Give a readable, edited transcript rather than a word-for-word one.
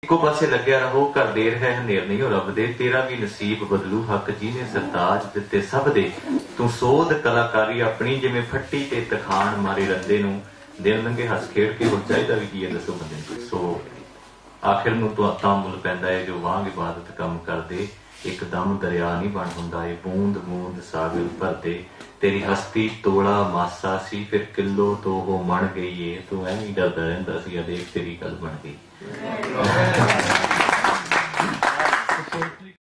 ਇੱਕੋ ਪਾਸੇ ਲੱਗਿਆ ਰਹੋ, ਘਰ ਦੇਰ ਹੈ ਹਨੇਰ ਨਹੀਂ ਹੋ ਰੱਬ ਦੇ, ਤੇਰਾ ਵੀ ਨਸੀਬ ਬਦਲੂ ਹੱਕ ਜਿਹਨੇ ਸਰਤਾਜ ਦਿੱਤੇ ਸਭ ਦੇ। ਤੂੰ ਸੋਧ ਕਲਾਕਾਰੀ ਆਪਣੀ, ਜਿਵੇਂ ਫੱਟੀ ਤੇ ਤਖਾਣ ਮਾਰੇ ਰੰਦੇ ਨੂੰ। ਦਿਨ ਲੰਘੇ ਹੱਸ ਖੇਡ ਕੇ, ਹੋਰ ਚਾਹੀਦਾ ਵੀ ਕੀ ਹੈ ਦੱਸੋ ਬੰਦੇ ਨੂੰ। ਸੋ ਆਖਿਰ ਨੂੰ ਤਾਂ ਮੁੱਲ ਪੈਂਦਾ ਹੈ ਜੋ ਵਾਂਗ ਇਬਾਦਤ ਕੰਮ ਕਰਦੇ। ਇੱਕਦਮ ਦਰਿਆ ਨਹੀਂ ਬਣ ਹੁੰਦਾ, ਇਹ ਬੂੰਦ ਬੂੰਦ ਸਾਗਰ ਭਰਦੇ। ਤੇਰੀ ਹਸਤੀ ਤੋਲਾ ਮਾਸਾ ਸੀ, ਫਿਰ ਕਿਲੋ ਤੋਂ ਉਹ ਮਣ ਗਈ ਏ। ਤੂੰ ਐਵੇਂ ਹੀ ਡਰਦਾ ਰਹਿੰਦਾ ਸੀ, ਦੇਖ ਤੇਰੀ ਗੱਲ ਬਣ ਗਈ।